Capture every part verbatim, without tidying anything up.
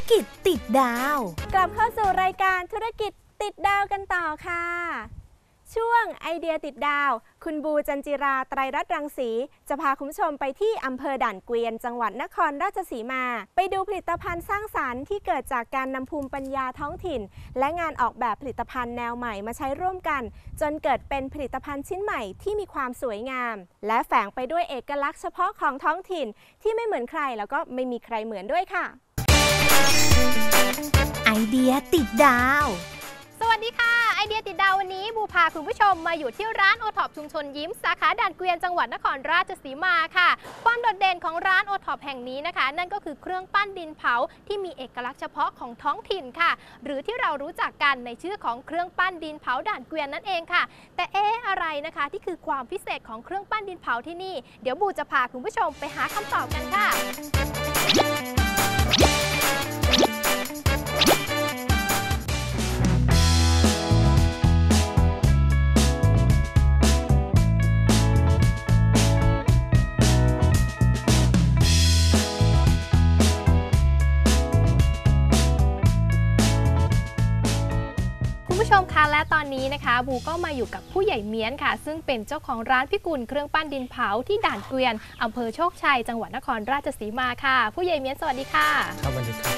กิจติดดาวกลับเข้าสู่รายการธุรกิจติดดาวกันต่อค่ะช่วงไอเดียติดดาวคุณบูจันจิราไตรรัตน์รังสีจะพาคุณผู้ชมไปที่อำเภอด่านเกวียนจังหวัดนครราชสีมาไปดูผลิตภัณฑ์สร้างสรรค์ที่เกิดจากการนำภูมิปัญญาท้องถิ่นและงานออกแบบผลิตภัณฑ์แนวใหม่มาใช้ร่วมกันจนเกิดเป็นผลิตภัณฑ์ชิ้นใหม่ที่มีความสวยงามและแฝงไปด้วยเอกลักษณ์เฉพาะของท้องถิ่นที่ไม่เหมือนใครแล้วก็ไม่มีใครเหมือนด้วยค่ะไอเดียติดดาวสวัสดีค่ะไอเดียติดดาววันนี้บูพาคุณผู้ชมมาอยู่ที่ร้านโอท็อปชุมชนยิ้มสาขาด่านเกวียนจังหวัดนครราชสีมาค่ะความโดดเด่นของร้านโอท็อปแห่งนี้นะคะนั่นก็คือเครื่องปั้นดินเผาที่มีเอกลักษณ์เฉพาะของท้องถิ่นค่ะหรือที่เรารู้จักกันในชื่อของเครื่องปั้นดินเผาด่านเกวียนนั่นเองค่ะแต่เอ๊ะอะไรนะคะที่คือความพิเศษของเครื่องปั้นดินเผาที่นี่เดี๋ยวบูจะพาคุณผู้ชมไปหาคำตอบกันค่ะผู้ชมคะและตอนนี้นะคะบูก็มาอยู่กับผู้ใหญ่เมียนค่ะซึ่งเป็นเจ้าของร้านพิกุลเครื่องปั้นดินเผาที่ด่านเกวียนอำเภอโชคชัยจังหวัดนครราชสีมาค่ะผู้ใหญ่เมียนสวัสดีค่ะครับสวัสดีครับ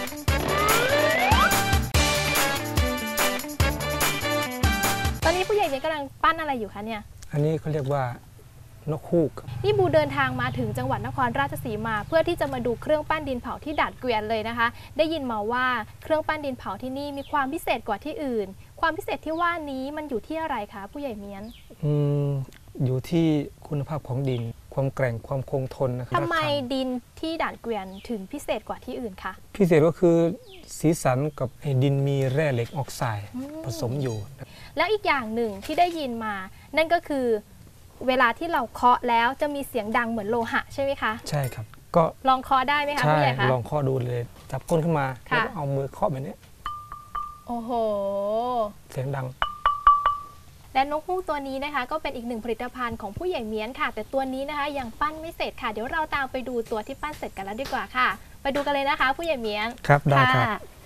ตอนนี้ผู้ใหญ่เมียนกำลังปั้นอะไรอยู่คะเนี่ยอันนี้เขาเรียกว่านกฮูกนี่บูเดินทางมาถึงจังหวัดนครราชสีมาเพื่อที่จะมาดูเครื่องปั้นดินเผาที่ด่านเกวียนเลยนะคะได้ยินมาว่าเครื่องปั้นดินเผาที่นี่มีความพิเศษกว่าที่อื่นความพิเศษที่ว่านี้มันอยู่ที่อะไรคะผู้ใหญ่เมียนอืมอยู่ที่คุณภาพของดินความแกร่งความคงทนนะครับทำไมดินที่ด่านเกวียนถึงพิเศษกว่าที่อื่นคะพิเศษก็คือสีสันกับดินมีแร่เหล็กออกไซด์ผสมอยู่แล้วอีกอย่างหนึ่งที่ได้ยินมานั่นก็คือเวลาที่เราเคาะแล้วจะมีเสียงดังเหมือนโลหะใช่ไหมคะใช่ครับก็ลองเคาะได้ไหมคะผู้ใหญ่คะลองเคาะดูเลยจับก้นขึ้นมาแล้วก็เอามือเคาะแบบนี้โอ้โหเสียงดังและนกฮูกตัวนี้นะคะก็เป็นอีกหนึ่งผลิตภัณฑ์ของผู้ใหญ่เมียนค่ะแต่ตัวนี้นะคะยังปั้นไม่เสร็จค่ะเดี๋ยวเราตามไปดูตัวที่ปั้นเสร็จกันแล้วดีกว่าค่ะไปดูกันเลยนะคะผู้ใหญ่เมียนครับได้ครับ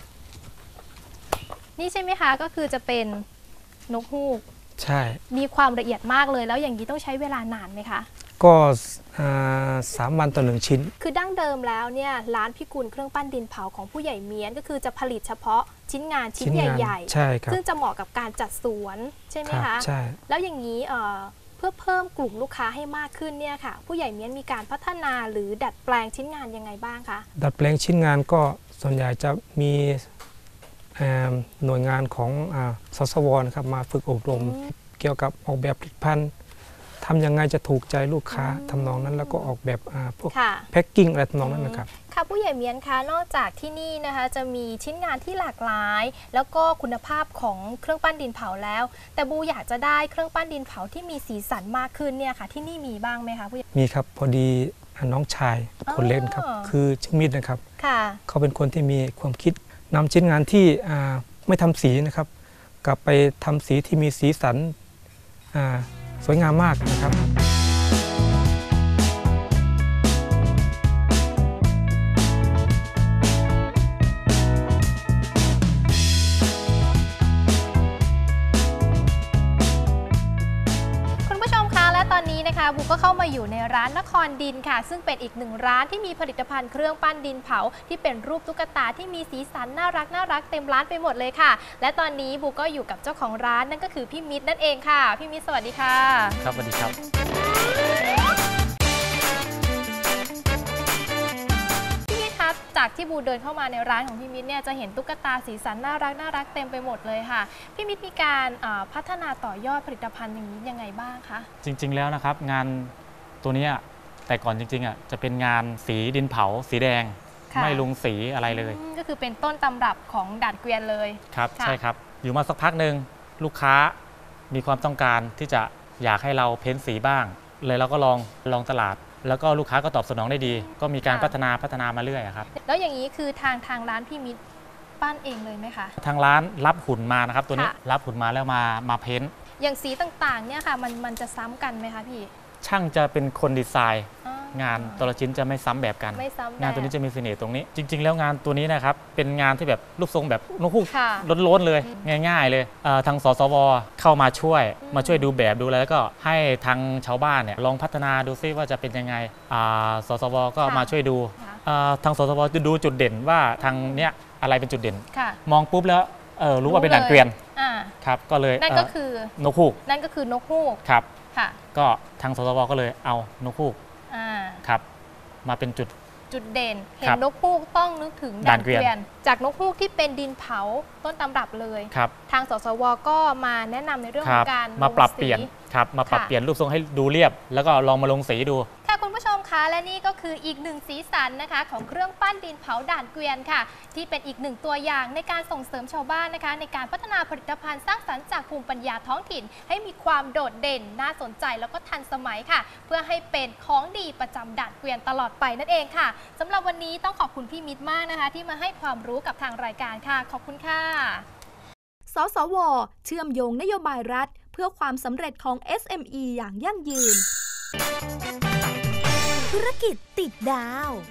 นี่ใช่ไหมคะก็คือจะเป็นนกฮูกใช่มีความละเอียดมากเลยแล้วอย่างนี้ต้องใช้เวลานานไหมคะก็สามวันต่อหนึ่งชิ้นคือดั้งเดิมแล้วเนี่ยร้านพิกุลเครื่องปั้นดินเผาของผู้ใหญ่เมียนก็คือจะผลิตเฉพาะชิ้นงานชิ้นใหญ่ๆใช่ครับซึ่งจะเหมาะกับการจัดสวนใช่ไหมคะใช่แล้วอย่างนี้เพื่อเพิ่มกลุ่มลูกค้าให้มากขึ้นเนี่ยค่ะผู้ใหญ่เมียนมีการพัฒนาหรือดัดแปลงชิ้นงานยังไงบ้างคะดัดแปลงชิ้นงานก็ส่วนใหญ่จะมีหน่วยงานของสสวนะครับมาฝึกอบรมเกี่ยวกับออกแบบผลิตภัณฑ์ทำยังไงจะถูกใจลูกค้าทำนองนั้นแล้วก็ออกแบบพวกแพ็คกิ้งอะไรทำนองนั้นนะครับค่ะผู้ใหญ่เมียนคะนอกจากที่นี่นะคะจะมีชิ้นงานที่หลากหลายแล้วก็คุณภาพของเครื่องปั้นดินเผาแล้วแต่บูอยากจะได้เครื่องปั้นดินเผาที่มีสีสันมากขึ้นเนี่ยค่ะที่นี่มีบ้างไหมคะผู้ใหญ่มีครับพอดีน้องชายคนเล่นครับคือชื่อมิตรนะครับเขาเป็นคนที่มีความคิดนำชิ้นงานที่ไม่ทำสีนะครับกลับไปทำสีที่มีสีสันสวยงามมากนะครับตอนนี้นะคะบูก็เข้ามาอยู่ในร้านนครดินค่ะซึ่งเป็นอีกหนึ่งร้านที่มีผลิตภัณฑ์เครื่องปั้นดินเผาที่เป็นรูปตุ๊กตาที่มีสีสันน่ารักน่ารักเต็มร้านไปหมดเลยค่ะและตอนนี้บูก็อยู่กับเจ้าของร้านนั่นก็คือพี่มิตรนั่นเองค่ะพี่มิตรสวัสดีค่ะครับสวัสดีครับจากที่บูเดินเข้ามาในร้านของพี่มิตรเนี่ยจะเห็นตุ๊กตาสีสันน่ารักน่ารักเต็มไปหมดเลยค่ะพี่มิตรมีการพัฒนาต่อยอดผลิตภัณฑ์อย่างนี้ยังไงบ้างคะจริงๆแล้วนะครับงานตัวนี้แต่ก่อนจริงๆอ่ะจะเป็นงานสีดินเผาสีแดงไม่ลงสีอะไรเลยก็คือเป็นต้นตำรับของด่านเกวียนเลยครับใช่ครับอยู่มาสักพักหนึ่งลูกค้ามีความต้องการที่จะอยากให้เราเพ้นสีบ้างเลยเราก็ลองลองตลาดแล้วก็ลูกค้าก็ตอบสนองได้ดีก็มีการพัฒนาพัฒนามาเรื่อยครับแล้วอย่างนี้คือทางทางร้านพี่มิตรปั้นเองเลยไหมคะทางร้านรับหุ่นมานะครับตัวนี้รับหุ่นมาแล้วมามาเพ้นอย่างสีต่างๆเนี่ยค่ะมันมันจะซ้ำกันไหมคะพี่ช่างจะเป็นคนดีไซน์งานแต่ละชิ้นจะไม่ซ้ำแบบกันไม่ซ้ำแบบงานตัวนี้จะมีเสน่ห์ตรงนี้ จริง ๆ แล้วงานตัวนี้นะครับเป็นงานที่แบบรูปทรงแบบนกฮูกค่ะล้นๆเลยง่าย ๆ เลยเอ่อทางสสวเข้ามาช่วยมาช่วยดูแบบดูอะไรแล้วก็ให้ทางชาวบ้านเนี่ยลองพัฒนาดูซิว่าจะเป็นยังไงอ่าสสวก็มาช่วยดูค่ะอ่าทางสสวจะดูจุดเด่นว่าทางเนี้ยอะไรเป็นจุดเด่นค่ะมองปุ๊บแล้วเออรู้ว่าเป็นด่านเกวียนอ่าครับก็เลยนั่นก็เอ่อคือนกฮูกนั่นก็คือนกฮูกครับค่ะก็ทางสสวก็เลยเอานกฮูกอ่าครับมาเป็นจุดจุดเด่น เห็ครันบนกฮูกต้องนึกถึงด่านเกวียนจากนกฮูกที่เป็นดินเผาต้นตำรับเลยครับทางสสวก็มาแนะนำในเรื่องคขอรับงการมาปรับลงสีเปลี่ยนครับมาปรับค่ะเปลี่ยนรูปทรงให้ดูเรียบ แล้วก็ลองมาลงสีดูค่ะคุณผู้ชมคะและนี่ก็คืออีกหนึ่งสีสันนะคะของเครื่องปั้นดินเผาด่านเกวียนค่ะ ที่เป็นอีกหนึ่งตัวอย่างในการส่งเสริมชาวบ้านนะคะ ในการพัฒนาผลิตภัณฑ์สร้างสรรค์จากภูมิปัญญาท้องถิ่น ให้มีความโดดเด่นน่าสนใจแล้วก็ทันสมัยค่ะ เพื่อให้เป็นของดีประจำด่านเกวียนตลอดไปนั่นเองค่ะสำหรับวันนี้ต้องขอบคุณพี่มิตรมากนะคะ ที่มาให้ความรู้กับทางรายการค่ะขอบคุณค่ะสสว เชื่อมโยงนโยบายรัฐ เพื่อความสำเร็จของ เอส เอ็ม อี อย่างยั่งยืน ธุรกิจติดดาว